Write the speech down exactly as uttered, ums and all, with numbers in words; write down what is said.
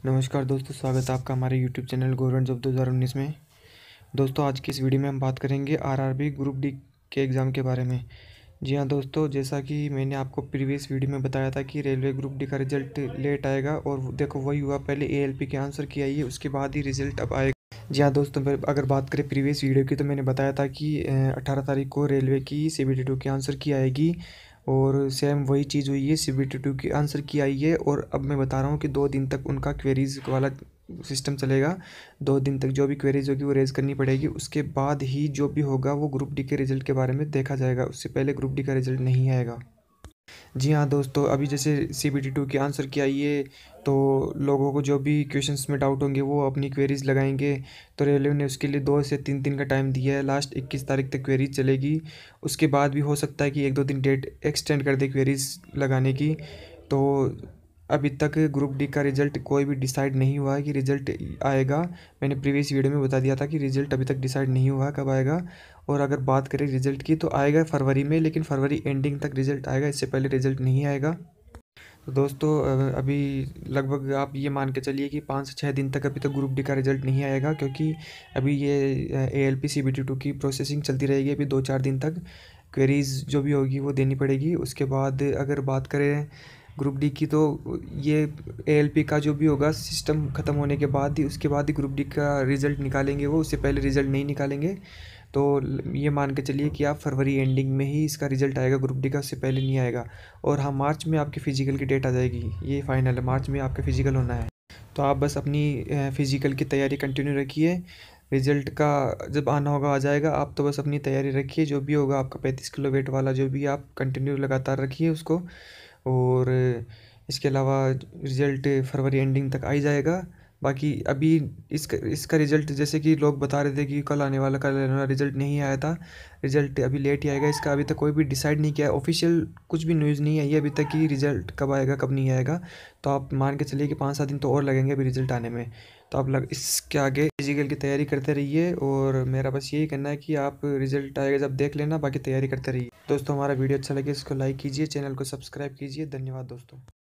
नमस्कार दोस्तों, स्वागत है आपका हमारे यूट्यूब चैनल गवर्नमेंट जॉब दो हज़ार उन्नीस में। दोस्तों, आज की इस वीडियो में हम बात करेंगे आरआरबी ग्रुप डी के एग्ज़ाम के बारे में। जी हाँ दोस्तों, जैसा कि मैंने आपको प्रीवियस वीडियो में बताया था कि रेलवे ग्रुप डी का रिजल्ट लेट आएगा, और देखो वही हुआ। पहले एएलपी के आंसर की आई है, उसके बाद ही रिजल्ट अब आएगा। जी हाँ दोस्तों, अगर बात करें प्रीवियस वीडियो की, तो मैंने बताया था कि अठारह तारीख को रेलवे की सीबीटी टू की आंसर की आएगी, और सेम वही चीज़ हुई है। सीबीटी टू की आंसर की आई है, और अब मैं बता रहा हूँ कि दो दिन तक उनका क्वेरीज वाला सिस्टम चलेगा। दो दिन तक जो भी क्वेरीज होगी वो रेज करनी पड़ेगी, उसके बाद ही जो भी होगा वो ग्रुप डी के रिजल्ट के बारे में देखा जाएगा। उससे पहले ग्रुप डी का रिजल्ट नहीं आएगा। जी हाँ दोस्तों, अभी जैसे सी बी टी टू की आंसर की आई है, तो लोगों को जो भी क्वेश्चंस में डाउट होंगे वो अपनी क्वेरीज लगाएंगे। तो रेलवे ने उसके लिए दो से तीन दिन का टाइम दिया है। लास्ट इक्कीस तारीख तक क्वेरीज चलेगी। उसके बाद भी हो सकता है कि एक दो दिन डेट एक्सटेंड कर दे क्वेरीज लगाने की। तो अभी तक ग्रुप डी का रिज़ल्ट कोई भी डिसाइड नहीं हुआ है कि रिज़ल्ट आएगा। मैंने प्रीवियस वीडियो में बता दिया था कि रिज़ल्ट अभी तक डिसाइड नहीं हुआ कब आएगा। और अगर बात करें रिज़ल्ट की, तो आएगा फरवरी में, लेकिन फरवरी एंडिंग तक रिज़ल्ट आएगा, इससे पहले रिज़ल्ट नहीं आएगा। तो दोस्तों, अभी लगभग आप ये मान के चलिए कि पाँच से छः दिन तक अभी तक ग्रुप डी का रिज़ल्ट नहीं आएगा, क्योंकि अभी ये A L P C B T two की प्रोसेसिंग चलती रहेगी अभी दो चार दिन तक। क्वेरीज जो भी होगी वो देनी पड़ेगी। उसके बाद अगर बात करें ग्रुप डी की, तो ये ए एल पी का जो भी होगा सिस्टम ख़त्म होने के बाद ही, उसके बाद ही ग्रुप डी का रिज़ल्ट निकालेंगे वो, उससे पहले रिज़ल्ट नहीं निकालेंगे। तो ये मान के चलिए कि आप फरवरी एंडिंग में ही इसका रिज़ल्ट आएगा ग्रुप डी का, उससे पहले नहीं आएगा। और हाँ, मार्च में आपके फ़िज़िकल की डेट आ जाएगी, ये फाइनल है। मार्च में आपका फ़िज़िकल होना है, तो आप बस अपनी फ़िज़िकल की तैयारी कंटिन्यू रखिए। रिज़ल्ट का जब आना होगा आ जाएगा, आप तो बस अपनी तैयारी रखिए। जो भी होगा आपका पैंतीस किलो वेट वाला जो भी, आप कंटिन्यू लगातार रखिए उसको। और इसके अलावा रिज़ल्ट फरवरी एंडिंग तक आ ही जाएगा। बाकी अभी इसका इसका रिज़ल्ट जैसे कि लोग बता रहे थे कि कल आने वाला कल आने वाला, रिज़ल्ट नहीं आया था। रिज़ल्ट अभी लेट ही आएगा। इसका अभी तक कोई भी डिसाइड नहीं किया है, ऑफिशियल कुछ भी न्यूज़ नहीं आई है अभी तक कि रिज़ल्ट कब आएगा कब नहीं आएगा। तो आप मान के चलिए कि पाँच सात दिन तो और लगेंगे अभी रिज़ल्ट आने में। तो आप लग इसके आगे फिजिकल की तैयारी करते रहिए, और मेरा बस यही कहना है कि आप रिज़ल्ट आएगा जब देख लेना, बाकी तैयारी करते रहिए। दोस्तों, हमारा वीडियो अच्छा लगे इसको लाइक कीजिए, चैनल को सब्सक्राइब कीजिए। धन्यवाद दोस्तों।